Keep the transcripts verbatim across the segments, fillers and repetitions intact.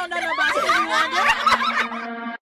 don't know nothing about Stevie Wonder.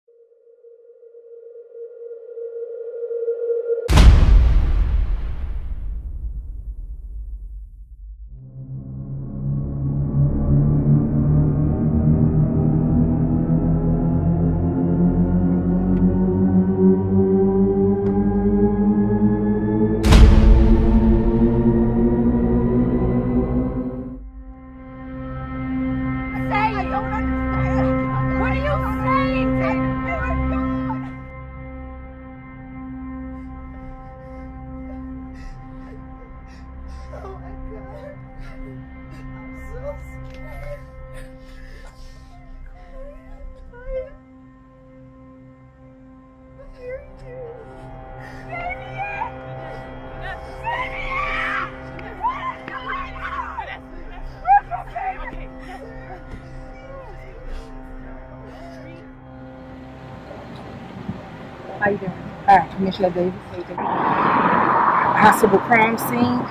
How you doing? Hi, Michelle Davis. How you doing? Possible crime scene.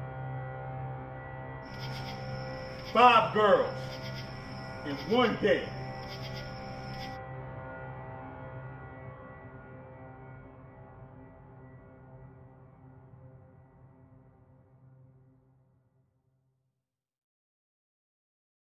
Five girls in one day.